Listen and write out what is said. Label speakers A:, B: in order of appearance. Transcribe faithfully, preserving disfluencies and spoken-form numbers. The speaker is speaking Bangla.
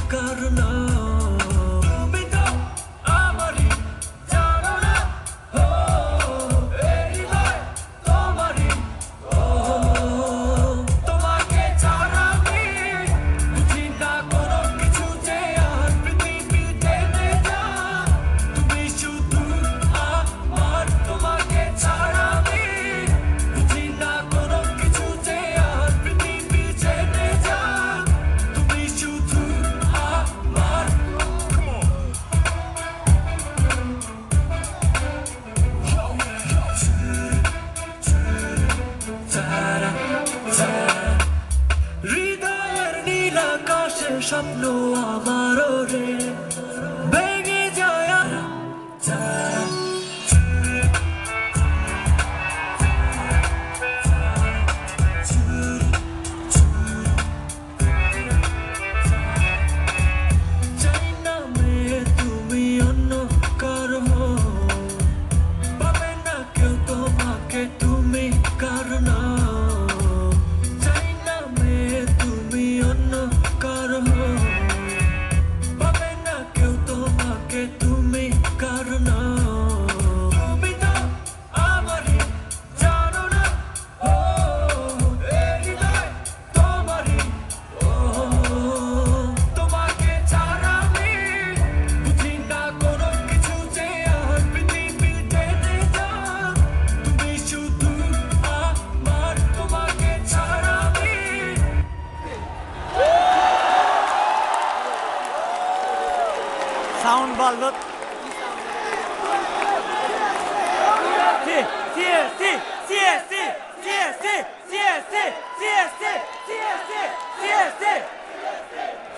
A: কারণা তুমি তো আমারই জানো না ও এই হৃদয় তোমারই ও তোমাকে ছাড়া আমি বুঝি না কোনো কিছু যে আর পৃথিবীতে যা তুমি শুধু আমার তোমাকে ছাড়া আমি বুঝি না কোনো কিছু যে আর পৃথিবীতে যা তুমি শুধু আমার তারা তারা হৃদয়ের নীল আকাশের স্বপ্ন আমারও রে ভেঙে যায় তারা চাই না মেয়ে তুমি অন্য কারো পাবে না কেউ তোমাকে তুমি কারণ চাই না মেয়ে তুমি অন্য কারো পাবে না কেউ তোমাকে তুমি কারণ তুমি তো আমারই জানো না ও এই হৃদয় তোমারই ও তোমাকে ছাড়া আমি বুঝি না কোনো কিছু যে আর পৃথিবীতে যা তুমি শুধু আমার তোমাকে ছাড়া আমি
B: Sound ball. Si, si, si, si, si, si, si, si, si, si, si, si, si, si, si.